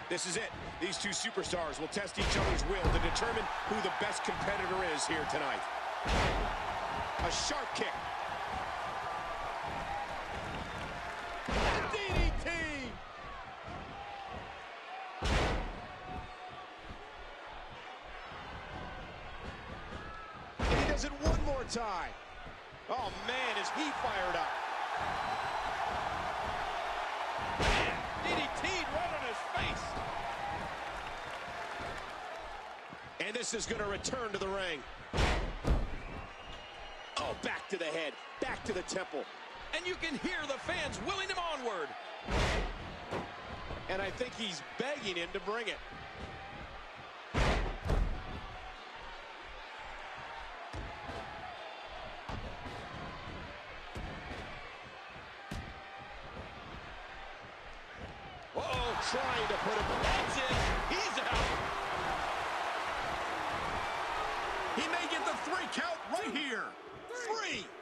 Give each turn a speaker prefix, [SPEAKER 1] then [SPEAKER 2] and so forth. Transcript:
[SPEAKER 1] This is it. These two superstars will test each other's will to determine who the best competitor is here tonight. A sharp kick. DDT! And he does it one more time. Oh, man, is he fired up. DDT'd right on his face. And this is going to return to the ring. Oh, back to the head, back to the temple.
[SPEAKER 2] And you can hear the fans willing him onward.
[SPEAKER 1] And I think he's begging him to bring it. Uh-oh, trying to put him.
[SPEAKER 2] That's it. He's out.
[SPEAKER 3] He may get the 3 count right here.
[SPEAKER 1] 3.